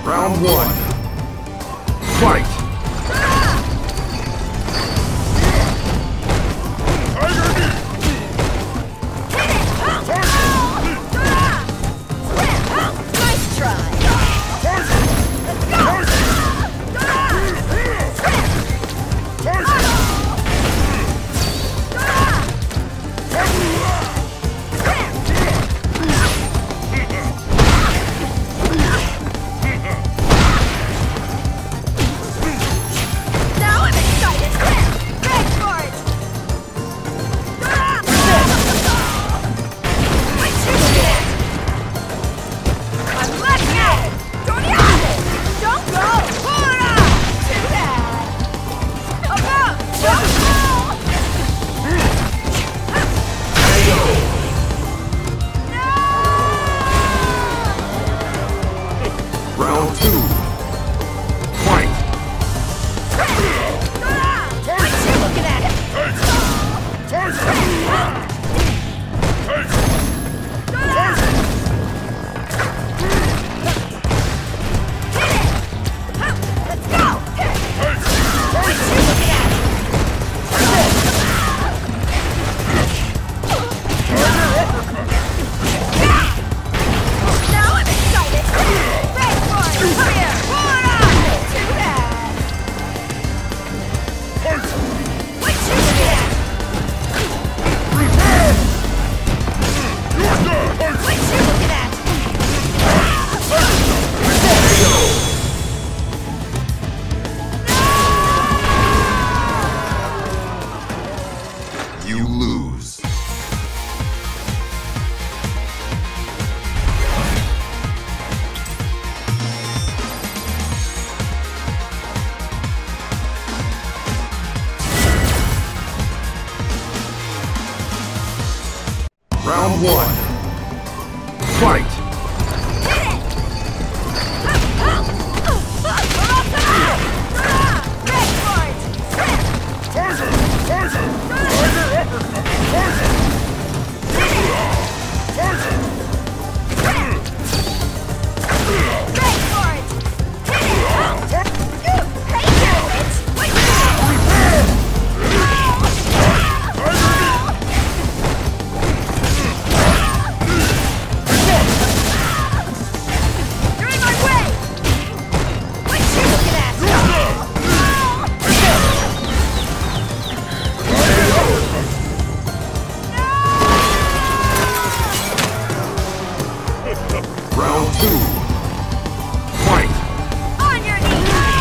Round one. Fight! Round two. Fight! What you looking at? Let's go! What you looking at? Now I'm excited! Red boy, come here! Too bad! What you looking at? What you looking at? You lose. Round one. Fight! Round two. Fight! On your knees!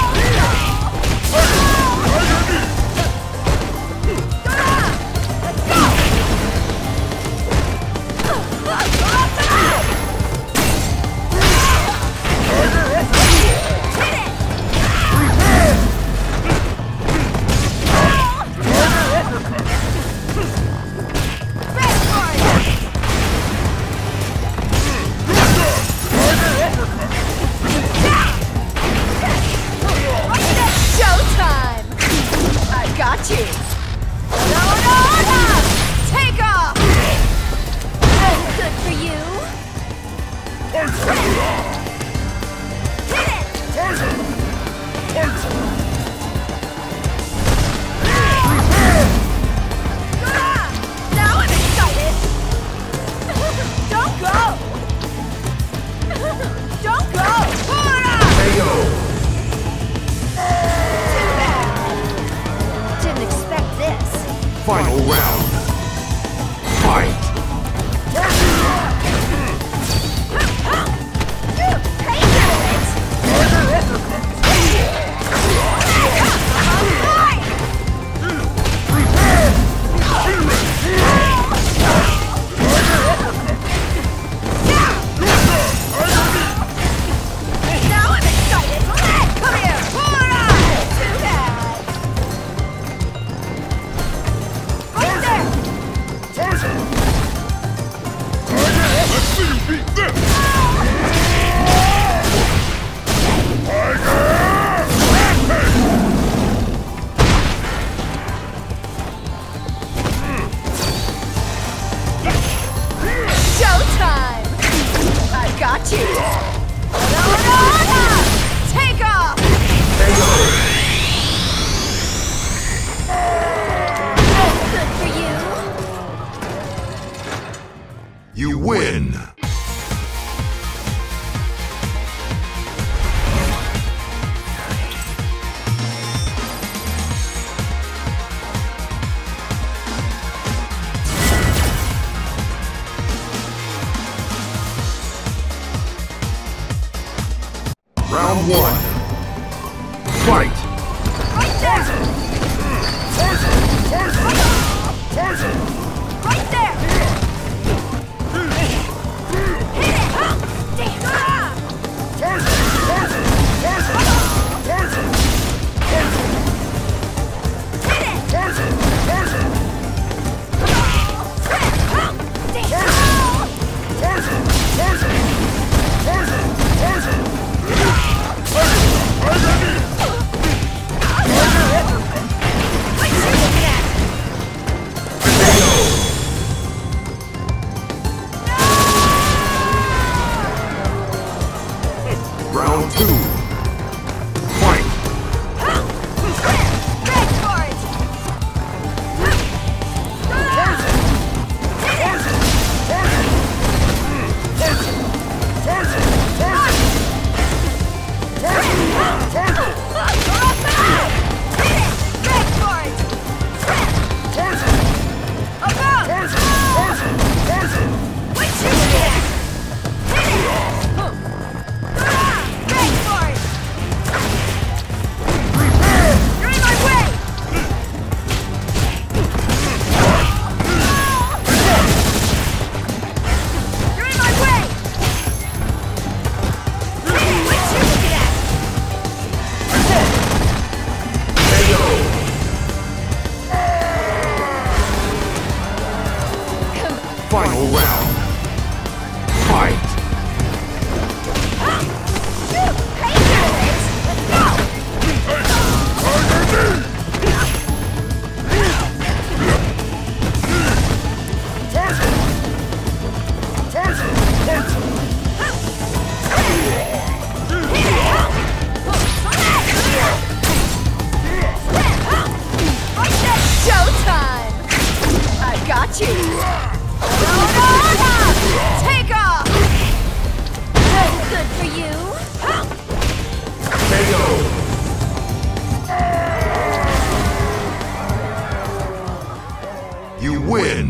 Showtime! I got you! No! Take off! Good for you! Now I'm excited! Don't go! Don't go! KO! Too bad! Didn't expect this. Final round. Fight! Now I'm excited! Come here! Too bad! Right there! Let's see you beat this! Showtime! I got you! No! Good for you. You win! Round 1. Fight! Right there! Right there! Hit it! Damn! Round 2. Fight! Beg for it! Final round. Fight! Showtime! I got you! Take off! Good for you! KO! You win!